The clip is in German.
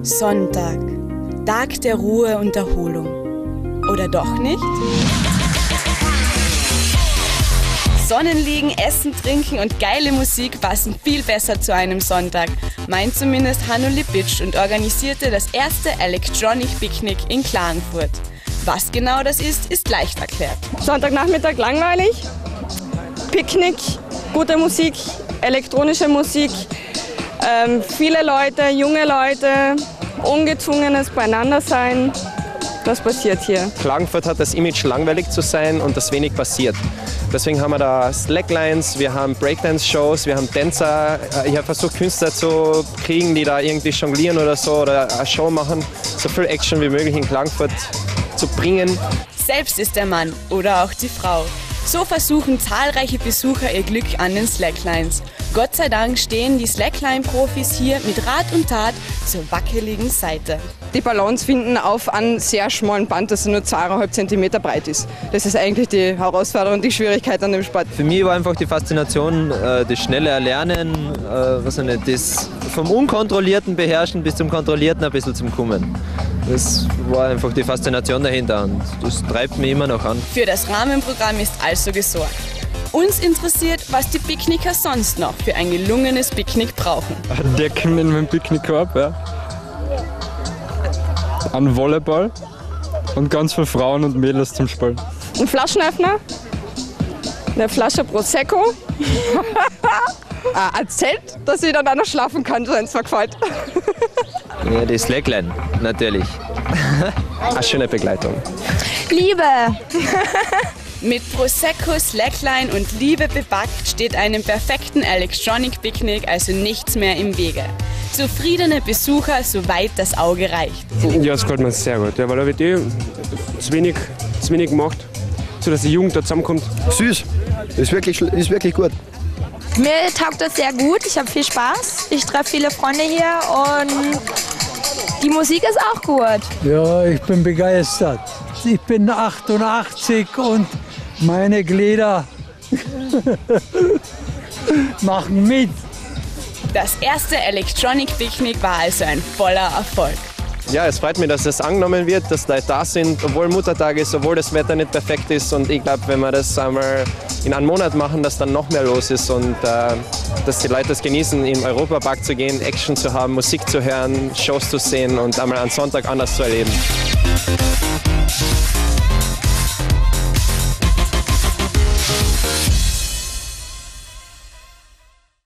Sonntag, Tag der Ruhe und Erholung. Oder doch nicht? Sonnenliegen, Essen, Trinken und geile Musik passen viel besser zu einem Sonntag, meint zumindest Hanno Lippic und organisierte das erste Electronic Picnic in Klagenfurt. Was genau das ist leicht erklärt. Sonntagnachmittag langweilig, Picknick, gute Musik, elektronische Musik, viele Leute, junge Leute, ungezwungenes Beieinandersein. Das passiert hier. Klagenfurt hat das Image, langweilig zu sein und dass wenig passiert. Deswegen haben wir da Slacklines, wir haben Breakdance-Shows, wir haben Tänzer. Ich habe versucht, Künstler zu kriegen, die da irgendwie jonglieren oder so oder eine Show machen. So viel Action wie möglich in Klagenfurt zu bringen. Selbst ist der Mann oder auch die Frau. So versuchen zahlreiche Besucher ihr Glück an den Slacklines. Gott sei Dank stehen die Slackline-Profis hier mit Rat und Tat zur wackeligen Seite. Die Balance finden auf einem sehr schmalen Band, das nur 2,5 cm breit ist. Das ist eigentlich die Herausforderung, die Schwierigkeit an dem Sport. Für mich war einfach die Faszination, das schnelle Erlernen, das vom Unkontrollierten beherrschen bis zum Kontrollierten ein bisschen zum Kommen. Das war einfach die Faszination dahinter und das treibt mich immer noch an. Für das Rahmenprogramm ist also gesorgt. Uns interessiert, was die Picknicker sonst noch für ein gelungenes Picknick brauchen. Ein Decken in meinem Picknickkorb, ja. Ein Volleyball und ganz viele Frauen und Mädels zum Spielen. Ein Flaschenöffner, eine Flasche Prosecco, ein Zelt, dass ich dann auch noch schlafen kann, wenn es mir gefällt. Ja, die Slackline, natürlich. Eine schöne Begleitung. Liebe! Mit Prosecco, Slackline und Liebe bepackt steht einem perfekten Electronic Picnic also nichts mehr im Wege. Zufriedene Besucher, soweit das Auge reicht. Ja, das gefällt mir sehr gut, ja, weil da wird zu wenig gemacht, sodass die Jugend da zusammenkommt. Süß, ist wirklich gut. Mir taugt das sehr gut, ich habe viel Spaß. Ich treffe viele Freunde hier und die Musik ist auch gut. Ja, ich bin begeistert. Ich bin 88 und meine Glieder machen mit. Das erste Electronic Picnic war also ein voller Erfolg. Ja, es freut mich, dass es angenommen wird, dass Leute da sind, obwohl Muttertag ist, obwohl das Wetter nicht perfekt ist. Und ich glaube, wenn wir das einmal in einem Monat machen, dass dann noch mehr los ist und dass die Leute es genießen, in den Europapark zu gehen, Action zu haben, Musik zu hören, Shows zu sehen und einmal einen Sonntag anders zu erleben.